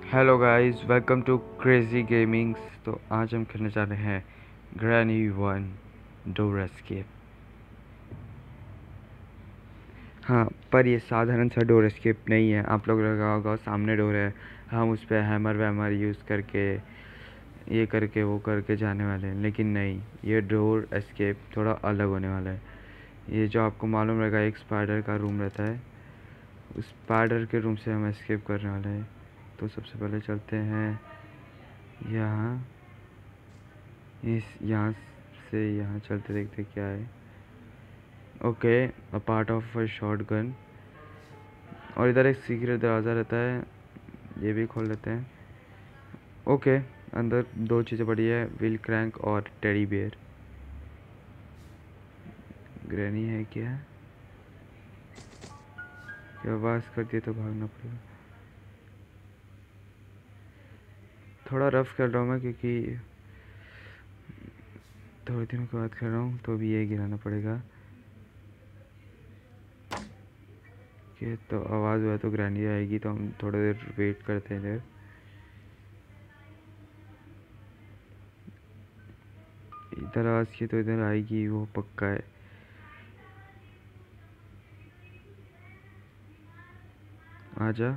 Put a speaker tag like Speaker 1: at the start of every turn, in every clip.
Speaker 1: Hello guys, welcome to crazy gamings. तो आज हम खेलने जा रहे हैं ग्रैनी वन डोर एस्केप। हाँ, पर ये साधारण सा डोर एस्केप नहीं है। आप लोग लगा होगा सामने डोर है, हम उस पर हैमर वैमर यूज़ करके ये करके वो करके जाने वाले हैं, लेकिन नहीं, ये डोर एस्केप थोड़ा अलग होने वाला है। ये जो आपको मालूम रहेगा, एक स्पाइडर का रूम रहता है, उस स्पाइडर के रूम से हम एस्केप करने वाले हैं। तो सबसे पहले चलते हैं यहाँ, यहाँ से यहाँ चलते, देखते क्या है। Okay, a part of a shotgun. और इधर एक सीक्रेट दरवाज़ा रहता है, ये भी खोल लेते हैं। ओके, अंदर दो चीज़ें पड़ी है, व्हील क्रैंक और टेडी बियर। ग्रैनी है क्या? क्या आवाज़ करती है तो भागना पड़ेगा। थोड़ा रफ कर रहा हूँ मैं, क्योंकि थोड़े दिनों के बाद कर रहा हूँ, तो भी ये गिराना पड़ेगा। कि तो आवाज़ हुआ तो ग्रैनी आएगी, तो हम थोड़ी देर वेट करते हैं इधर। इधर आवाज़ की तो इधर आएगी, वो पक्का है। आजा,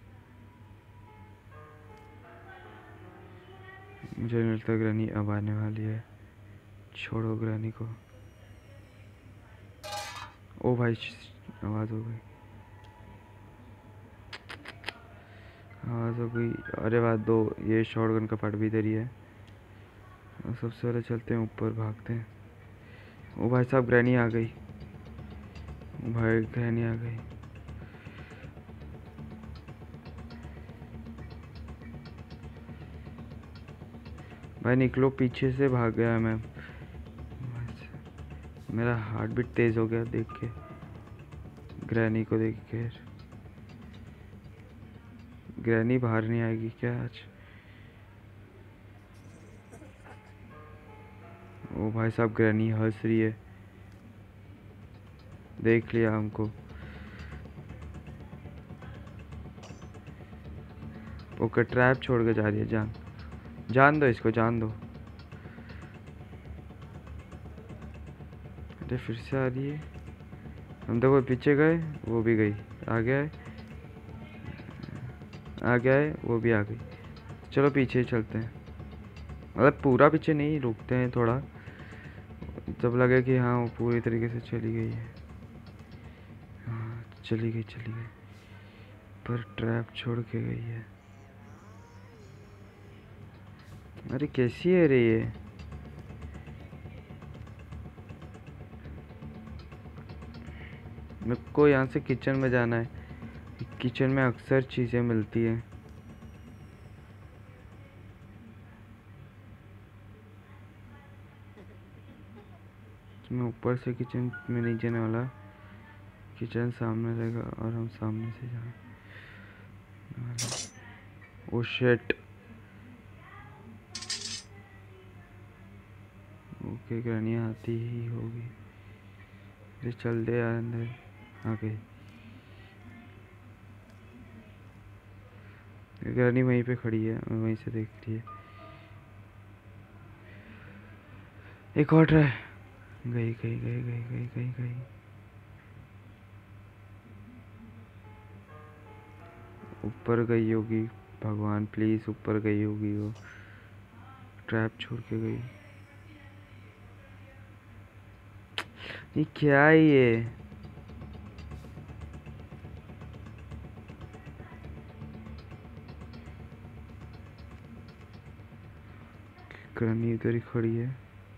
Speaker 1: मुझे नहीं लगता ग्रैनी अब आने वाली है। छोड़ो ग्रैनी को। ओ भाई, आवाज़ हो गई, आवाज़ हो गई। अरे वाह, दो ये शॉटगन का पार्ट भी इधर ही है। और सबसे पहले चलते हैं ऊपर, भागते हैं। ओ भाई साहब, ग्रैनी आ गई। ओ भाई, ग्रैनी आ गई। भाई निकलो, पीछे से भाग गया मैं। मेरा हार्ट बीट तेज़ हो गया देख के, ग्रैनी को देख के। ग्रैनी बाहर नहीं आएगी क्या आज? ओ भाई साहब, ग्रैनी हंस रही है, देख लिया हमको। ओके, ट्रैप छोड़ के जा रही है। जान जान दो इसको, जान दो। अरे फिर से आ रही है। हम देखो पीछे गए, वो भी गई। आ गया है, आ गया है, वो भी आ गई। चलो पीछे ही चलते हैं, मतलब पूरा पीछे नहीं, रुकते हैं थोड़ा, जब लगे कि हाँ वो पूरी तरीके से चली गई है। हाँ, चली गई चली गई, पर ट्रैप छोड़ के गई है। अरे कैसी है रे ये? मेरे को यहाँ से किचन में जाना है। किचन में अक्सर चीज़ें मिलती हैं। मैं ऊपर से किचन में नहीं जाने वाला, किचन सामने रहेगा और हम सामने से जाने। Oh shit. ओके, ग्रैनी आती ही होगी। अरे चल दे यार अंदर। आ गई ग्रैनी, वहीं पे खड़ी है, मैं वहीं से देख रही है। एक और ट्राई। गई गई गई गई गई गई गई। ऊपर गई होगी, भगवान प्लीज ऊपर गई होगी वो, ट्रैप छोड़ के गई। ये क्या है ये? ग्रैनी इधर ही खड़ी है,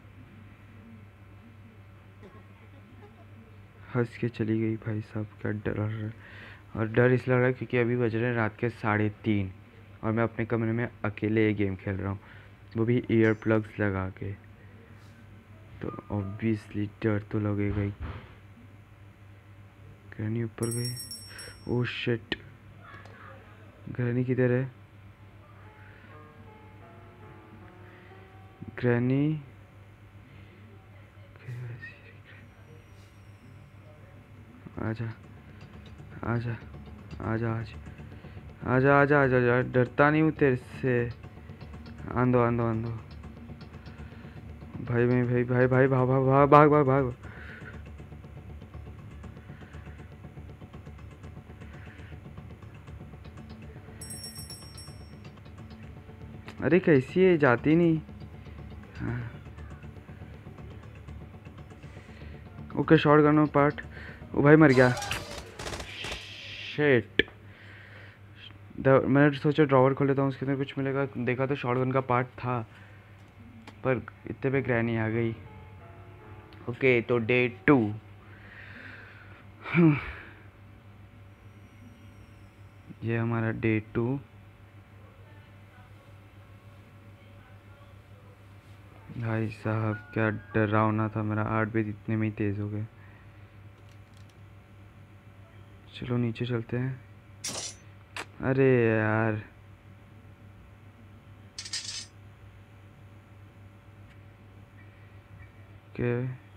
Speaker 1: हंस के चली गई। भाई साहब क्या डर रहा है। और डर इसलिए लग रहा है क्योंकि अभी बज रहे हैं रात के 3:30 और मैं अपने कमरे में अकेले ये गेम खेल रहा हूँ, वो भी ईयर प्लग्स लगा के। तो ऑब्वियसली डर तो लगेगा ही। ग्रैनी ऊपर गई। ओह शिट, ग्रैनी किधर है? ग्रैनी, आजा आजा आजा आज। आजा आजा आजा आजा, डरता नहीं हूँ तेरे से। आंदो आंदो आंदो। भाई भाई भाई भाई भाई, भाग भाग भाग भाग भाग भाग। अरे कैसी है, जाती नहीं। हाँ। Okay, shotgun part. ओ भाई मर गया। शिट। मैंने सोचा ड्रॉवर खोल लेता हूँ, उसके अंदर कुछ मिलेगा। देखा तो शॉर्ट गन का पार्ट था, पर इतने पे ग्रैनी आ गई। ओके, तो डे 2। ये हमारा डे 2। भाई साहब क्या डरावना था, मेरा 8 भी इतने में ही तेज़ हो गए। चलो नीचे चलते हैं। अरे यार, के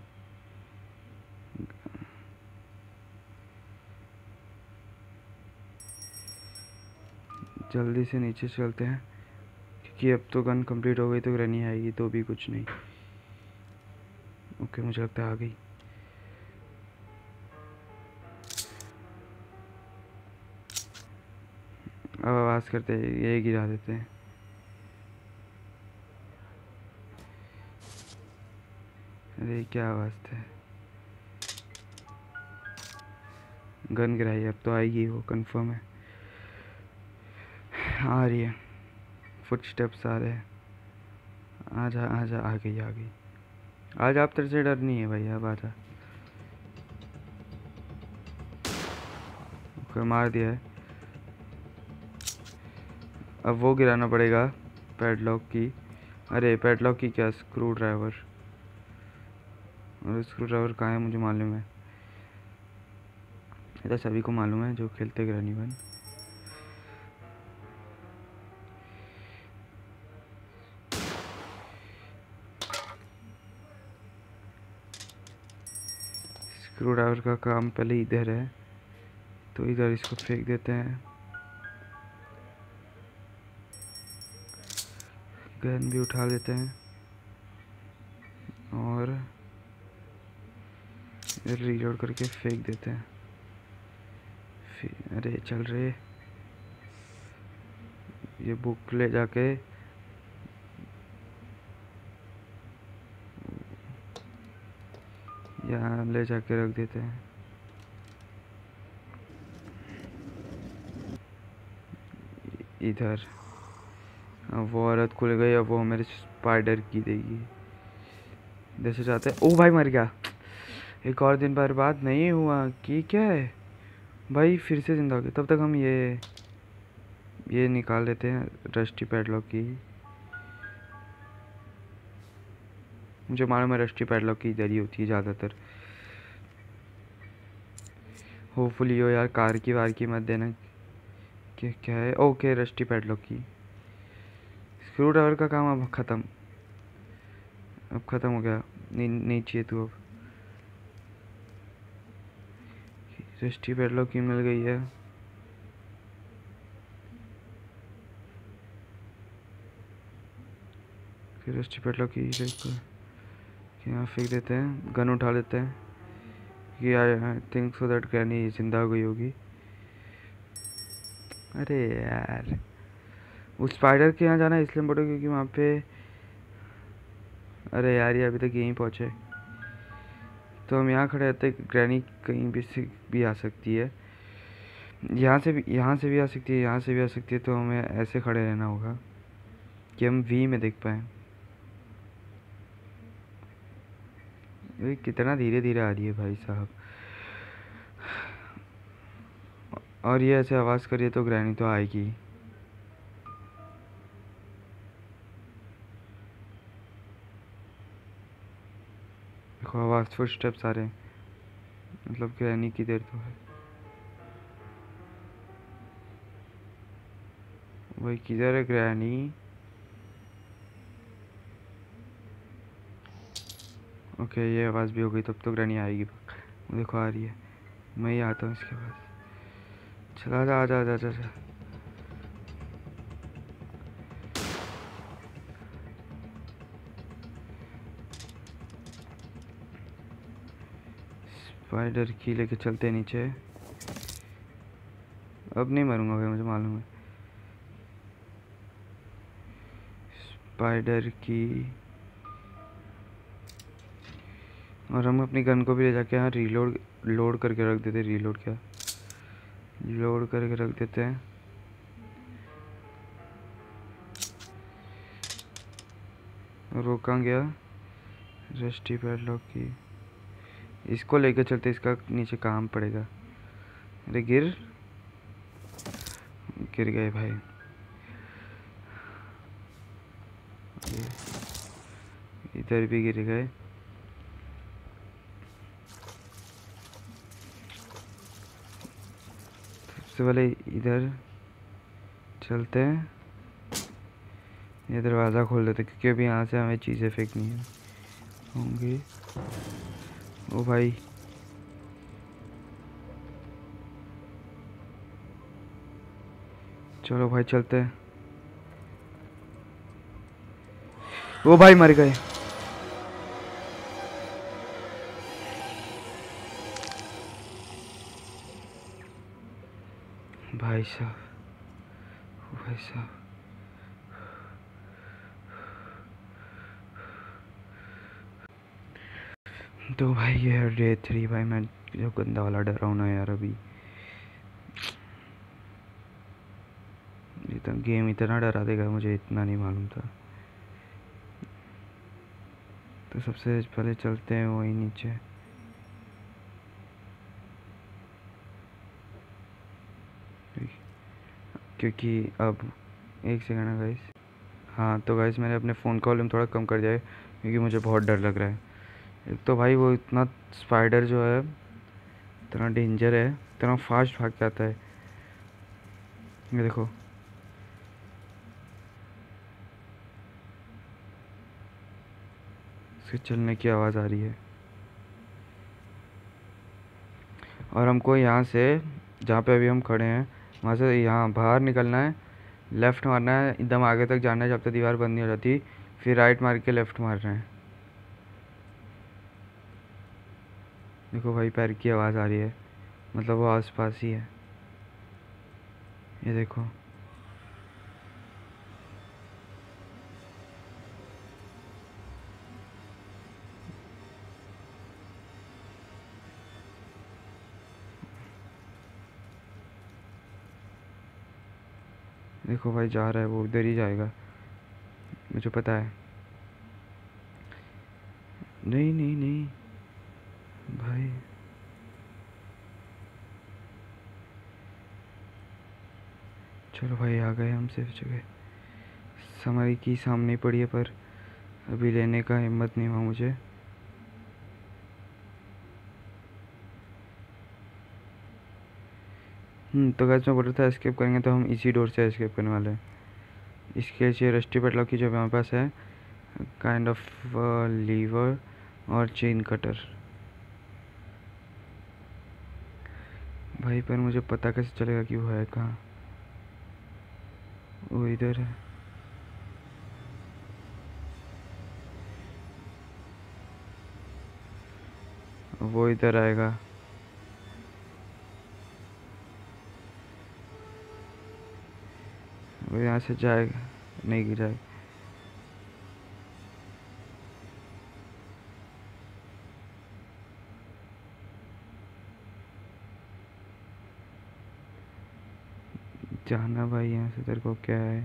Speaker 1: जल्दी से नीचे चलते हैं, क्योंकि अब तो गन कंप्लीट हो गई, तो ग्रैनी आएगी तो भी कुछ नहीं। ओके, मुझे लगता है आ गई। अब आवाज़ करते हैं, ये गिरा देते हैं। अरे क्या आवाज़ थे। गन गिराई, अब तो आएगी वो, कंफर्म है। आ रही है, फुटस्टेप्स आ रहे हैं। आजा आजा, आ गई आ गई। आज आप तेरे से डर नहीं है भाई, अब आजा। ओके, मार दिया है। अब वो गिराना पड़ेगा, पैडलॉक की। अरे पैडलॉक की क्या, स्क्रू ड्राइवर। और स्क्रू ड्राइवर कहाँ है, मुझे मालूम है। ये तो सभी को मालूम है जो खेलते ग्रैनी वन। स्क्रू ड्राइवर का काम पहले इधर है, तो इधर इसको फेंक देते हैं। गन भी उठा लेते हैं और रीलोड करके फेंक देते हैं। अरे चल रहे, ये बुक ले जाके यहाँ ले जाके रख देते हैं। इधर। अब वो औरत खुल गई, अब वो मेरे स्पाइडर की देगी। इधर से जाते हैं। ओ भाई मर गया। एक और दिन बर्बाद नहीं हुआ कि क्या है भाई, फिर से जिंदा हो गया। तब तक हम ये निकाल लेते हैं रस्टी पैडलॉक की। मुझे मालूम है रस्टी पैडलॉक की इधर ही होती है ज़्यादातर। होपफुली हो यार, कार की वार की मत देना। क्या है, ओके रस्टी पैडलॉक की। स्क्रू ड्राइवर का काम अब ख़त्म, अब ख़त्म हो गया। नहीं चाहिए तू अब। रस्टी पैडलॉक की मिल गई है। फिर रस्टी पैडलॉक की यहाँ फेंक देते हैं, गन उठा लेते हैं कि I think so that granny जिंदा हो गई होगी। अरे यार, उस स्पाइडर के यहाँ जाना इसलिए बोलो क्योंकि वहाँ पे, अरे यार ये अभी तक यहीं पहुँचे, तो हम यहाँ खड़े रहते। ग्रैनी कहीं भी से भी आ सकती है, यहाँ से भी आ सकती है, यहाँ से भी आ सकती है। तो हमें ऐसे खड़े रहना होगा कि हम वी में देख पाएँ। ये कितना धीरे धीरे आ रही है भाई साहब। और ये ऐसे आवाज़ करिए तो ग्रैनी तो आएगी। देखो आवाज़, फुट स्टेप्स आ रहे हैं, मतलब ग्रैनी की देर तो है। भाई किधर है ग्रैनी? ओके, ये आवाज़ भी हो गई, तब तो ग्रैनी आएगी। देखो आ रही है, मैं ही आता हूँ इसके बाद। चला जा, आजा आजा आजा। स्पाइडर की लेके चलते हैं नीचे। अब नहीं मरूंगा भाई, मुझे मालूम है। स्पाइडर की, और हम अपनी गन को भी ले जाके यहाँ लोड करके रख देते। लोड करके रख देते हैं। और वो कहाँ गया? रस्टी पैडलॉक की, इसको लेके चलते, इसका नीचे काम पड़ेगा। अरे गिर गए भाई। इधर भी गिर गए। सबसे पहले इधर चलते हैं, ये दरवाज़ा खोल देते क्योंकि अभी यहाँ से हमें चीज़ें फेंकनी है होंगी। ओ भाई, चलो भाई चलते हैं। वो भाई मर गए। भाई साहब, भाई साहब, तो भाई ये है डे 3। भाई मैं जो गंदा वाला डरा हूँ ना यार, अभी ये तो गेम इतना डरा देगा मुझे इतना नहीं मालूम था। तो सबसे पहले चलते हैं वही नीचे। क्योंकि अब एक सेकंड है गाइस। हाँ तो गाइस, मैंने अपने फ़ोन का वॉल्यूम थोड़ा कम कर दिया है क्योंकि मुझे बहुत डर लग रहा है। एक तो भाई वो इतना स्पाइडर जो है इतना डेंजर है, इतना फास्ट भाग के आता है। ये देखो, इसके चलने की आवाज़ आ रही है। और हमको यहाँ से, जहाँ पे अभी हम खड़े हैं, वहाँ से यहाँ बाहर निकलना है, लेफ़्ट मारना है, एकदम आगे तक जाना है जब तक दीवार बंद नहीं हो जाती, फिर राइट मार के लेफ़्ट मारना है। देखो भाई, पैर की आवाज़ आ रही है, मतलब वो आसपास ही है। ये देखो, देखो भाई जा रहा है, वो उधर ही जाएगा, मुझे पता है। नहीं नहीं नहीं भाई, चलो भाई आ गए हम सेफ जगह। हमारी की सामने पड़ी है पर अभी लेने का हिम्मत नहीं हुआ मुझे। तो गैस मैं बोल रहा था एस्केप करेंगे तो हम इसी डोर से एस्केप करने वाले हैं। इसके लिए रस्टी पेडलॉक की जो हमारे पास है, काइंड ऑफ लीवर और चेन कटर। भाई पर मुझे पता कैसे चलेगा कि वो है कहाँ? वो इधर है। वो इधर आएगा। वो यहाँ से जाएगा, नहीं गिराएगा। जाना भाई यहाँ से, तेरे को क्या है?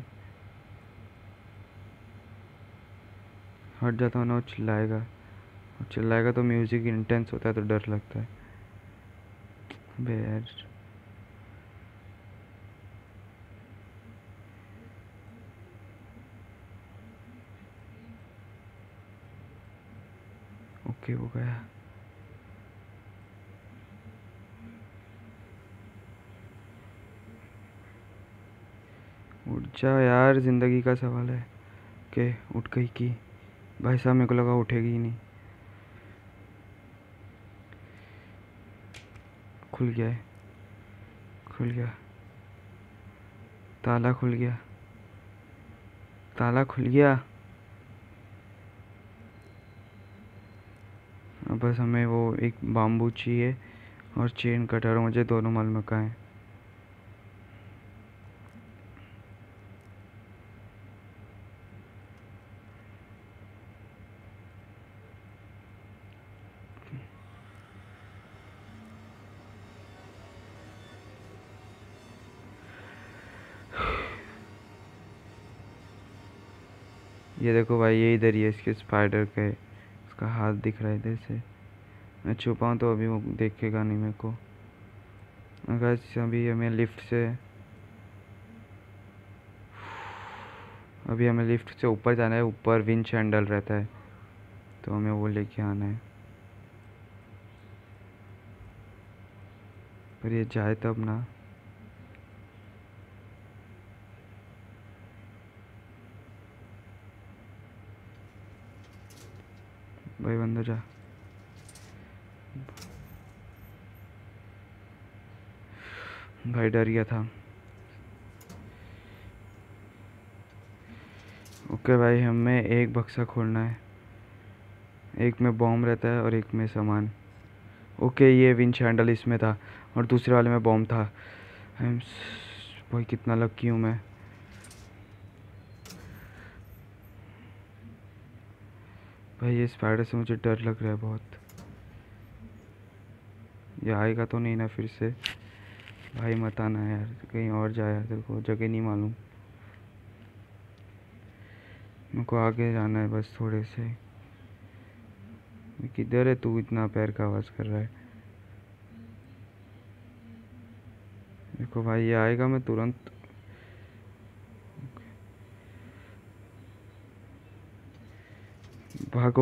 Speaker 1: हट जाता हूँ ना, वो चिल्लाएगा, और चिल्लाएगा तो म्यूज़िक इंटेंस होता है तो डर लगता है। बे यार, ओके हो गया। उठ जा यार, ज़िंदगी का सवाल है। के उठ गई की? भाई साहब मेरे को लगा उठेगी ही नहीं। खुल गया है, खुल गया, ताला खुल गया, ताला खुल गया। अब अब बस हमें वो एक बाम्बू चाहिए और चेन कटर, मुझे दोनों मालूम कहाँ है। ये देखो भाई, ये इधर ही है इसके स्पाइडर के, इसका हाथ दिख रहा है इधर से। मैं छुपाऊँ तो अभी वो देखेगा नहीं मेरे को। अगर अभी हमें लिफ्ट से ऊपर जाना है। ऊपर विंड चैंडल रहता है, तो हमें वो लेके आना है। पर ये जाए तब ना। भाई बंदर जा। भाई डर गया था। ओके भाई, हमें एक बक्सा खोलना है। एक में बॉम्ब रहता है और एक में सामान। ओके, ये विंड चैंडल इसमें था और दूसरे वाले में बॉम्ब था। भाई कितना लकी हूँ मैं। भाई ये स्पाइडर से मुझे डर लग रहा है बहुत। ये आएगा तो नहीं ना फिर से। भाई मत आना यार, कहीं और जाए यार, तेरे को जगह नहीं मालूम। मेरे को आगे जाना है बस थोड़े से। किधर है तू, इतना पैर का आवाज़ कर रहा है। देखो भाई, ये आएगा मैं तुरंत। भागो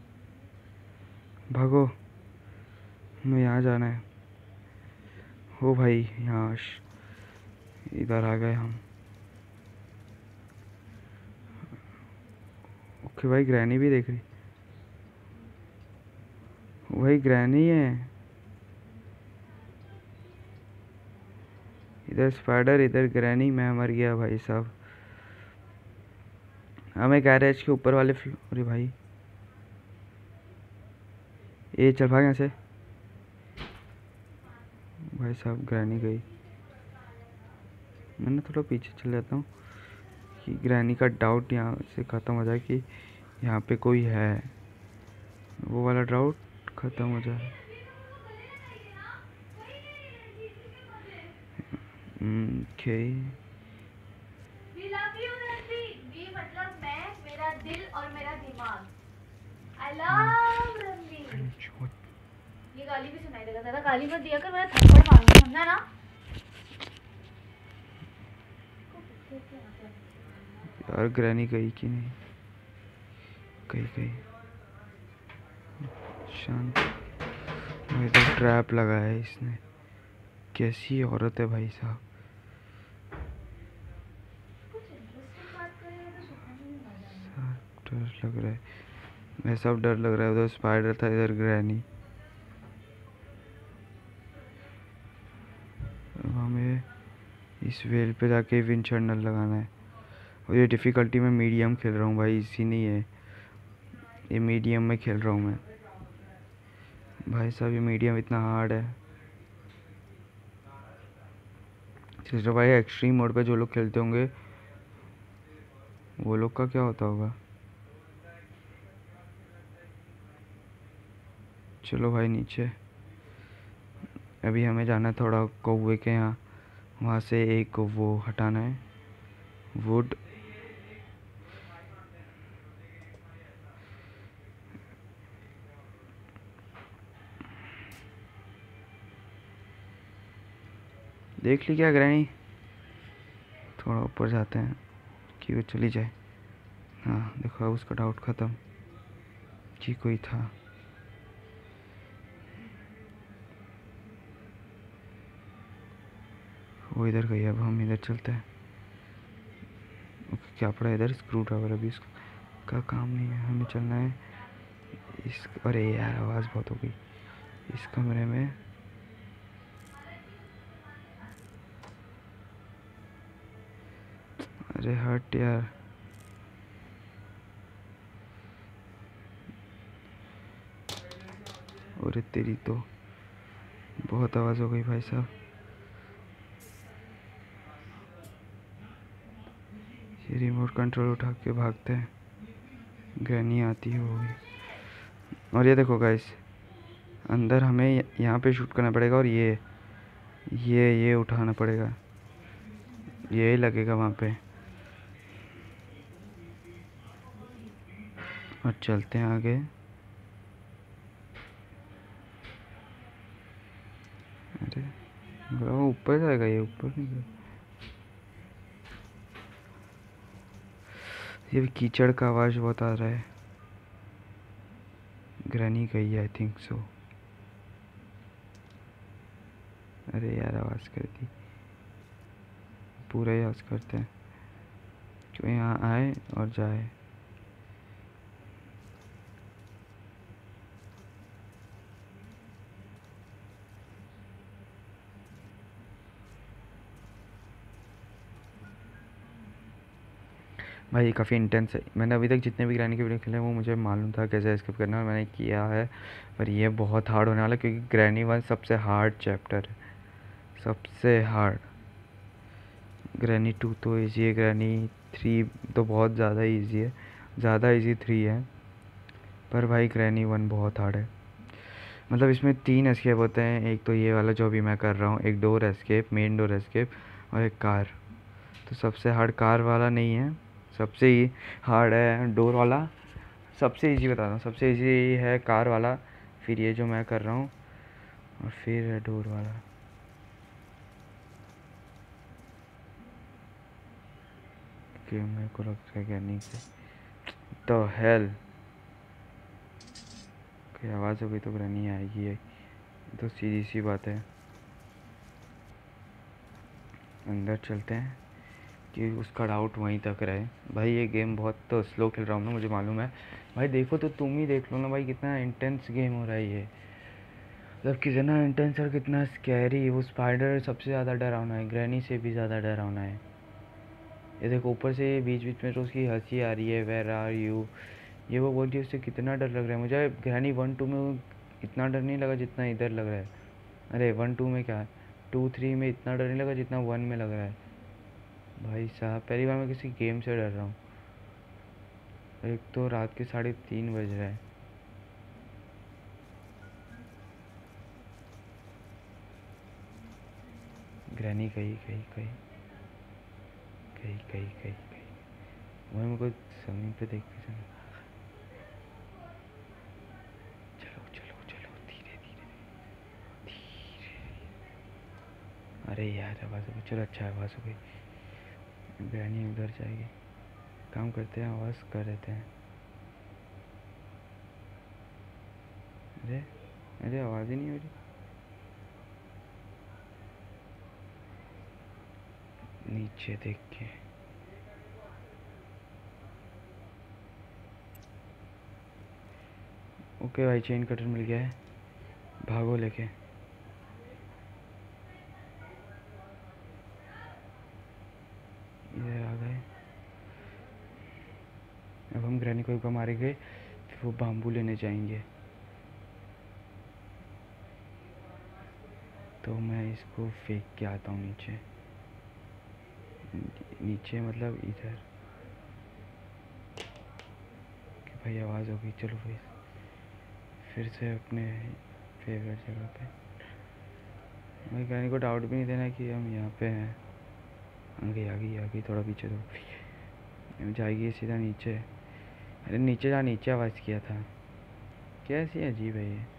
Speaker 1: भागो, हमें यहाँ जाना है। हो भाई, यहाँ इधर आ गए हम। ओके भाई, ग्रैनी भी देख रही। वही ग्रैनी है। इधर स्पाइडर, इधर ग्रैनी, मैं मर गया भाई साहब। हमें गैरेज के ऊपर वाले फ्लोर। अरे भाई, ये चल भाग यहाँ से। भाई साहब ग्रैनी गई। मैं ना थोड़ा पीछे चल जाता हूँ कि ग्रैनी का डाउट यहाँ से ख़त्म हो जाए कि यहाँ पे कोई है। वो वाला डाउट ख़त्म हो जाए। ओके।
Speaker 2: मतलब मैं, मेरा दिल और मेरा दिमाग। I love Ranveer. ये गाली भी सुनाई देगा, ज़्यादा गाली मत दिया कर, मैं थप्पड़ मारूंगी, समझा ना।
Speaker 1: यार ग्रैनी गई कि नहीं? गई। शांत। इधर ट्रैप लगाया है इसने। कैसी औरत है भाई साहब। डर लग रहा है, मैं सब डर लग रहा है। उधर स्पाइडर था, इधर ग्रैनी। हमें इस वेल पे जाके विंड चैनल लगाना है। और ये डिफ़िकल्टी में मीडियम खेल रहा हूँ भाई, इसी नहीं है, ये मीडियम में खेल रहा हूँ मैं। भाई साहब ये मीडियम इतना हार्ड है। सिस्टर भाई, एक्सट्रीम मोड पे जो लोग खेलते होंगे वो लोग का क्या होता होगा। चलो भाई नीचे। अभी हमें जाना है थोड़ा कौवे के यहाँ, वहाँ से एक वो हटाना है, वुड। देख ली क्या ग्रैनी? थोड़ा ऊपर जाते हैं कि वो चली जाए। हाँ देखो, उसका डाउट ख़त्म कि कोई था। वो इधर गई, अब हम इधर चलते हैं। ओके, क्या पड़ा इधर? Screwdriver. अभी इसका काम नहीं है, हमें चलना है इस। अरे यार आवाज़ बहुत हो गई। इस कमरे में अरे हट यार। और तेरी तो बहुत आवाज़ हो गई भाई साहब। ये रिमोट कंट्रोल उठा के भागते हैं, ग्रैनी आती होगी। और ये देखो गाइस, अंदर हमें यहाँ पे शूट करना पड़ेगा और ये उठाना पड़ेगा, ये लगेगा वहाँ पे। और चलते हैं आगे। अरे वो ऊपर जाएगा, ये ऊपर नहीं गया। ये भी कीचड़ का आवाज़ बहुत आ रहा है। ग्रैनी गई है आई थिंक सो। अरे यार आवाज़ कर दी, पूरा ही आवाज़ करते हैं जो यहाँ आए और जाए। भाई काफ़ी इंटेंस है। मैंने अभी तक जितने भी ग्रैनी के वीडियो खेले वो मुझे मालूम था कैसे एस्केप करना, और मैंने किया है। पर ये बहुत हार्ड होने वाला है, क्योंकि ग्रैनी 1 सबसे हार्ड चैप्टर है, सबसे हार्ड। ग्रैनी 2 तो ईजी है, ग्रैनी 3 तो बहुत ज़्यादा ईजी है, ज़्यादा ईजी 3 है। पर भाई ग्रैनी 1 बहुत हार्ड है। मतलब इसमें 3 एस्केप होते हैं, एक तो ये वाला जो अभी मैं कर रहा हूँ, एक door escape, main door escape, और एक कार। तो सबसे हार्ड कार वाला नहीं है, सबसे ही हार्ड है डोर वाला। सबसे इजी बता रहा हूँ, सबसे इजी है कार वाला, फिर ये जो मैं कर रहा हूँ, और फिर है डोर वाला। कि मेरे को लगता है क्या नहीं तो हेल कोई आवाज़ हो गई तो ग्रैनी आएगी है, तो सीधी सी बात है। अंदर चलते हैं कि उसका डाउट वहीं तक रहे। भाई ये गेम बहुत तो स्लो खेल रहा हूँ ना, मुझे मालूम है। भाई देखो तो तुम ही देख लो ना भाई, कितना इंटेंस गेम हो रहा है ये। मतलब कितना इंटेंस और कितना स्कैरी। वो स्पाइडर सबसे ज़्यादा डरावना है, ग्रैनी से भी ज़्यादा डरावना है। ये देखो ऊपर से बीच बीच में तो उसकी हंसी आ रही है, वेयर आर यू, ये वो बोलती है, उससे कितना डर लग रहा है मुझे। ग्रैनी 1-2 में इतना डर नहीं लगा जितना इधर लग रहा है। अरे 1-2 में क्या, 2-3 में इतना डर नहीं लगा जितना 1 में लग रहा है। भाई साहब पहली बार मैं किसी गेम से डर रहा हूँ। एक तो रात के 3:30 बज रहा है। ग्रैनी गई गई गई गई गई गई गई। वही मेरे को ज़मीन पे देख के चलो चलो चलो चलो, धीरे धीरे धीरे। अरे यार आवाज़ हो गई, चलो अच्छा आवाज़ हो गई। ग्रैनी उधर जाएगी, काम करते हैं, आवाज़ कर देते हैं। अरे अरे आवाज़ ही नहीं हो रही। नीचे देख के ओके भाई, चेन कटर मिल गया है, भागो लेके। इधर आ गए। अब हम ग्रैनी को एक बार मारेंगे, फिर वो बाम्बू लेने जाएंगे। तो मैं इसको फेंक के आता हूँ नीचे, नीचे मतलब इधर। कि भाई आवाज़ हो गई, चलो भाई फिर से अपने फेवरेट जगह पे। भाई ग्रैनी को डाउट भी नहीं देना कि हम यहाँ पे हैं। आ गई थोड़ा पीछे तो जाएगी सीधा नीचे। अरे नीचे जा, नीचे आवाज़ किया था। कैसी अजीब है ये।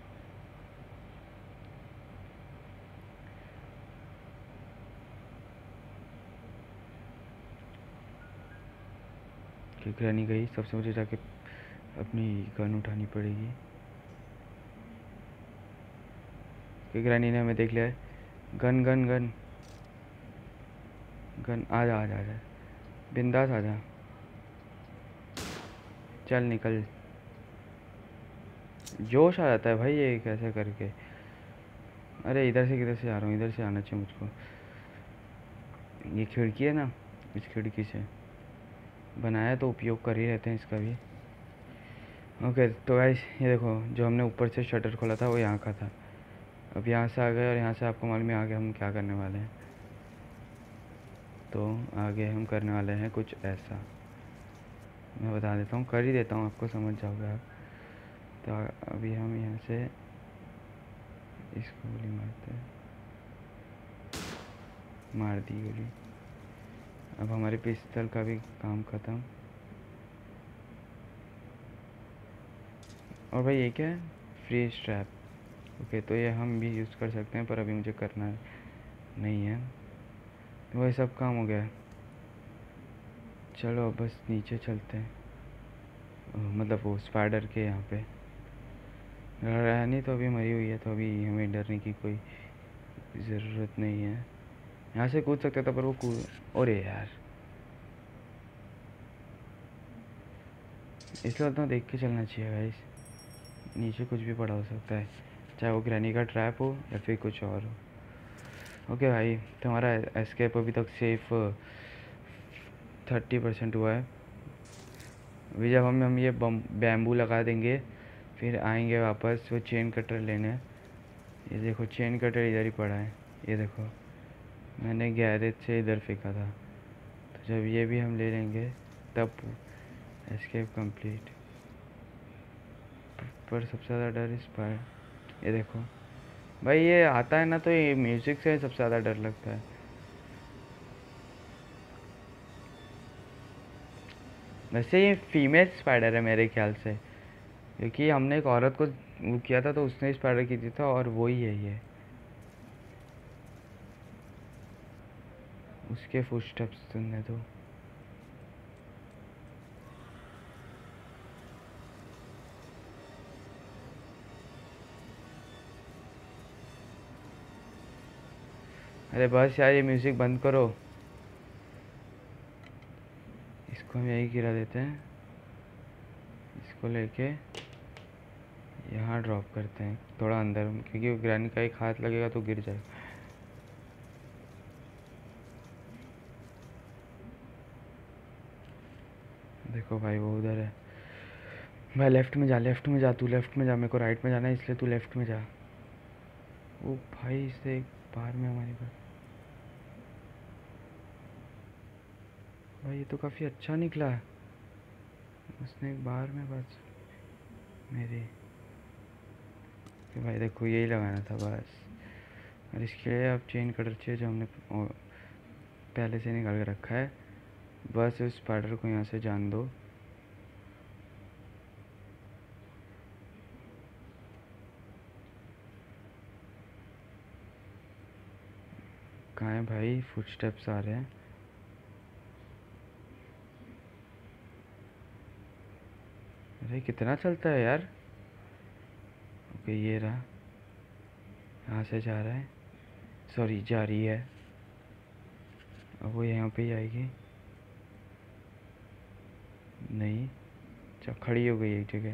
Speaker 1: कि ग्रैनी गई, सबसे मुझे जाके अपनी गन उठानी पड़ेगी। कि ग्रैनी ने हमें देख लिया है। गन गन गन गन, आ जा आ जा आ जा, बिंदास आ जा, चल निकल। जोश आ जाता है भाई ये कैसे करके। अरे इधर से किधर से आ रहा हूँ, इधर से आना चाहिए मुझको। ये खिड़की है ना, इस खिड़की से बनाया तो उपयोग कर ही रहते हैं इसका भी। ओके तो गाइस ये देखो, जो हमने ऊपर से शटर खोला था वो यहाँ का था। अब यहाँ से आ गए और यहाँ से आपको मालूम है आगे हम क्या करने वाले हैं। तो आगे हम करने वाले हैं कुछ ऐसा, मैं बता देता हूँ, कर ही देता हूँ, आपको समझ जाओगे आप। तो अभी हम यहाँ से इसको गोली मारते हैं, मार दी गोली। अब हमारे पिस्तल का भी काम ख़त्म। और भाई ये क्या है, फ्री स्ट्रैप। ओके तो ये हम भी यूज़ कर सकते हैं, पर अभी मुझे करना नहीं है। तो वही सब काम हो गया। चलो अब बस नीचे चलते हैं, मतलब वो स्पाइडर के यहाँ पे रहा नहीं, तो अभी मरी हुई है, तो अभी हमें डरने की कोई ज़रूरत नहीं है। यहाँ से कूद सकता था पर वो कूद, अरे यार इसलिए तो देख के चलना चाहिए गाइस, नीचे कुछ भी पड़ा हो सकता है, चाहे वो ग्रैनी का ट्रैप हो या फिर कुछ और हो। ओके भाई, तुम्हारा एस्केप अभी तक सेफ 30% हुआ है। अभी जब हम ये बैम्बू लगा देंगे फिर आएंगे वापस वो चेन कटर लेने। ये देखो चेन कटर इधर ही पड़ा है, ये देखो मैंने गैरेज से इधर फेंका था। तो जब ये भी हम ले लेंगे तब एस्केप कंप्लीट। पर सबसे ज़्यादा डर इस पर, ये देखो भाई ये आता है ना, तो ये म्यूज़िक से सबसे ज़्यादा डर लगता है। वैसे ये फीमेल स्पाइडर है मेरे ख्याल से, क्योंकि हमने एक औरत को वो किया था तो उसने स्पाइडर की थी था, और वही है ये, उसके फुटस्टेप्स सुनने दो। अरे बस यार ये म्यूज़िक बंद करो, इसको हम यही गिरा देते हैं, इसको लेके यहाँ ड्रॉप करते हैं थोड़ा अंदर, क्योंकि ग्रैनी का एक हाथ लगेगा तो गिर जाएगा। देखो भाई वो उधर है। भाई लेफ्ट में जा, लेफ्ट में जा, तू लेफ्ट में जा, मेरे को राइट में जाना है इसलिए तू लेफ्ट में जा। ओ भाई इससे एक बार में हमारी बात, भाई ये तो काफ़ी अच्छा निकला, उसने एक बार में बस मेरी। कि भाई देखो यही लगाना था बस, और इसके लिए अब चेन कटर चाहिए जो हमने पहले से निकाल के रखा है। बस उस स्पाइडर को यहाँ से जान दो। कहाँ है भाई, फुटस्टेप्स आ रहे हैं। अरे कितना चलता है यार। ओके ये रहा, यहाँ से जा रहा है, सॉरी जा रही है, अब वो यहाँ पे ही आएगी। नहीं, अच्छा खड़ी हो गई एक जगह।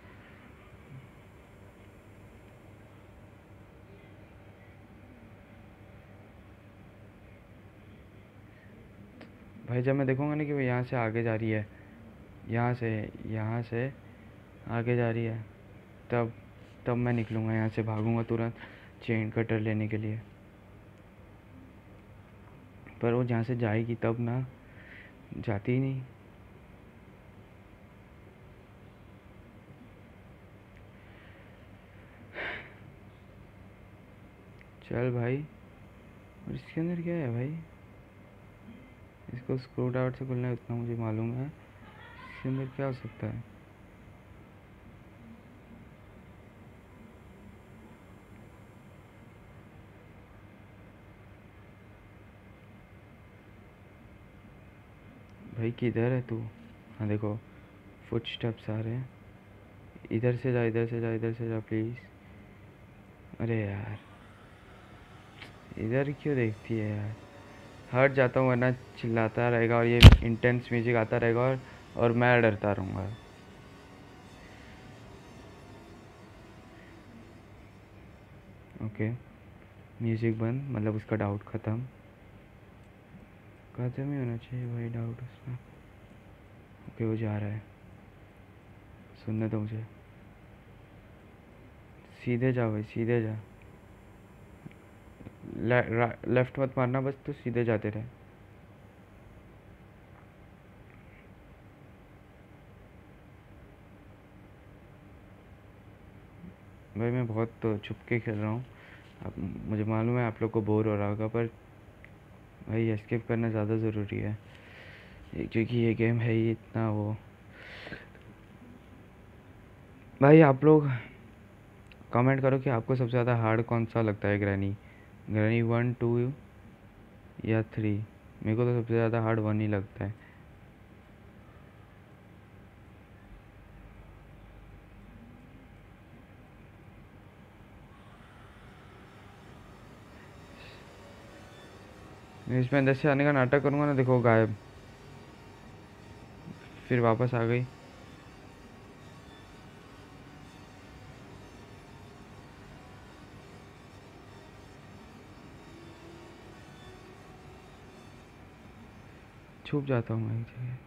Speaker 1: भाई जब मैं देखूंगा ना कि वो यहाँ से आगे जा रही है, यहाँ से आगे जा रही है, तब तब मैं निकलूँगा यहाँ से, भागूंगा तुरंत चेन कटर लेने के लिए। पर वो जहाँ से जाएगी तब ना, जाती ही नहीं। चल भाई, और इसके अंदर क्या है भाई, इसको स्क्रू ड्राइवर से खुलना है उतना मुझे मालूम है, इसके अंदर क्या हो सकता है। भाई किधर है तू, हाँ देखो फुटस्टेप्स आ रहे हैं, इधर से जा, इधर से जा, इधर से जा प्लीज़। अरे यार इधर क्यों देखती है यार, हट जाता हूँ वरना चिल्लाता रहेगा और ये इंटेंस म्यूजिक आता रहेगा, और मैं डरता रहूँगा। ओके म्यूजिक बंद, मतलब उसका डाउट ख़त्म, ख़त्म ही होना चाहिए भाई डाउट उसका। ओके वो जा रहा है, सुनने दो मुझे। सीधे जा भाई, सीधे जा। लेफ्ट मत मारना, बस तू सीधे जाते रहे। भाई मैं बहुत तो छुप के खेल रहा हूँ। अब मुझे मालूम है आप लोग को बोर हो रहा होगा, पर भाई एस्केप करना ज़्यादा ज़रूरी है क्योंकि ये गेम है ही इतना वो। भाई आप लोग कमेंट करो कि आपको सबसे ज़्यादा हार्ड कौन सा लगता है, ग्रैनी 1, 2 या 3। मेरे को तो सबसे ज़्यादा हार्ड 1 ही लगता है। मैं इसमें अंदर से आने का नाटक करूँगा ना, देखो गायब, फिर वापस आ गई। छुप जाता हूँ मैं एक जगह,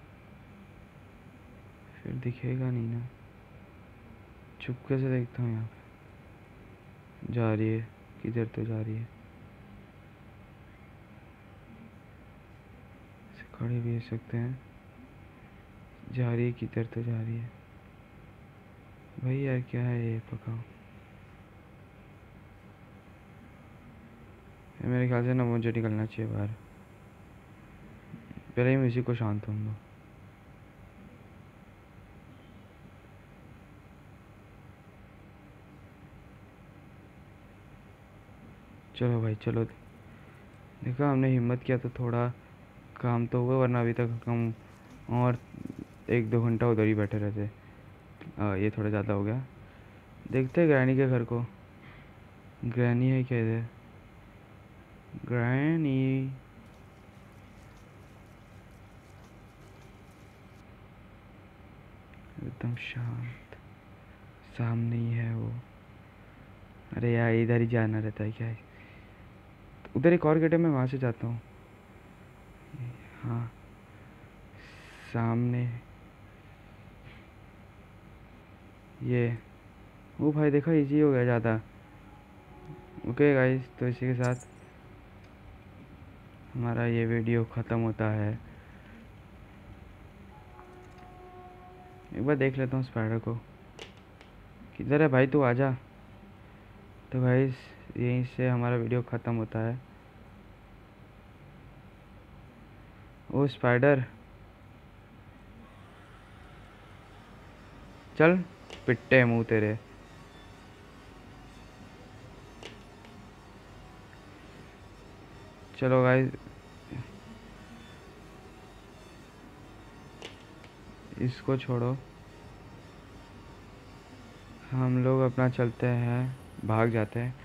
Speaker 1: फिर दिखेगा नहीं ना। चुपके से देखता हूँ यहाँ पे जा रही है, किधर तो जा रही है। खड़े भी हो सकते हैं, जा रही है किधर तो जा रही है। भाई यार क्या है ये, पकाओ। मेरे ख्याल से ना मुझे निकलना चाहिए बाहर, पहले ही म्यूजिक को शांत होने दो। चलो भाई चलो, देखा हमने हिम्मत किया तो थोड़ा काम तो हुआ, वरना अभी तक हम और 1-2 घंटा उधर ही बैठे रहते। ये थोड़ा ज़्यादा हो गया। देखते हैं ग्रैनी के घर को। ग्रैनी है क्या इधर? ग्रैनी एकदम शांत, सामने ही है वो। अरे यार इधर ही जाना रहता है क्या है? उधर एक और गेट है, मैं वहाँ से जाता हूँ। हाँ सामने ये, वो भाई देखो इजी हो गया ज़्यादा। ओके गाइस, तो इसी के साथ हमारा ये वीडियो ख़त्म होता है। एक बार देख लेता हूँ स्पाइडर को, किधर है भाई, तू आजा। तो गाइस यहीं से हमारा वीडियो ख़त्म होता है। ओ स्पाइडर चल, पिट्टे मुंह तेरे। चलो गाइस, इसको छोड़ो, हम लोग अपना चलते हैं, भाग जाते हैं।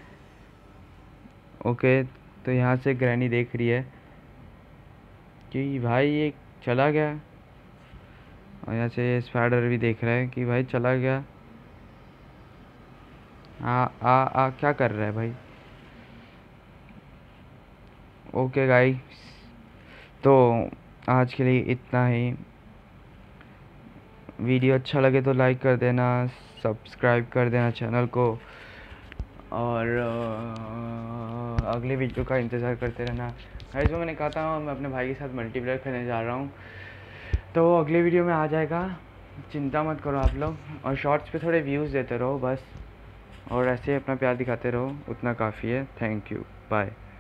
Speaker 1: ओके, तो यहाँ से ग्रैनी देख रही है कि भाई ये चला गया, और यहाँ से स्पाइडर भी देख रहा है कि भाई चला गया। आ आ आ क्या कर रहा है भाई? ओके गाइस, तो आज के लिए इतना ही। वीडियो अच्छा लगे तो लाइक कर देना, सब्सक्राइब कर देना चैनल को, और अगले वीडियो का इंतज़ार करते रहना। गाइस जो मैंने कहा था, मैं अपने भाई के साथ मल्टीप्लेयर खेलने जा रहा हूँ, तो वो अगले वीडियो में आ जाएगा, चिंता मत करो आप लोग। और शॉर्ट्स पे थोड़े व्यूज़ देते रहो बस, और ऐसे ही अपना प्यार दिखाते रहो, उतना काफ़ी है। Thank you, bye.